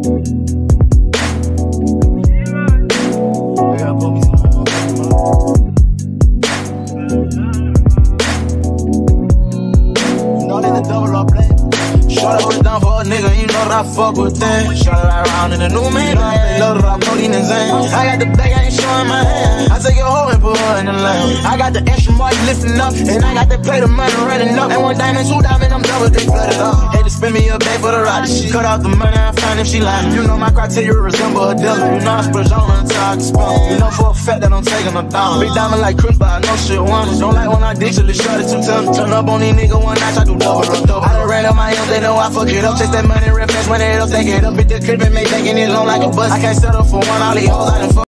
Shorty put it down for a nigga, you know that I fuck with them. Shorty right around in the new man, they loaded up codeine and Zane. I got the bag, I ain't showing my hand. I take your hoe and put her in the lane. I got the extra mark lifting up, and I got the plate of money running up. And 1 diamond, 2 diamond, I'm double, they flooded up. Hate to spend me a bag for the ride. She cut off the money, I find if she lying. You know my criteria resemble a dealer. You know I splurge on until I can spend. You know for a fact that I'm taking a dollar. Big diamond like Chris, but I know shit wonders. Don't like when I ditch it, shorty too tough. Turn up on these niggas one night, I do double. I done ran up my M's, they know I fuck it up. Chase that money real fast, when it up, take it up. Hit the crib and make banking it long like a bus. I can't settle for one, all these hoes I done fuck.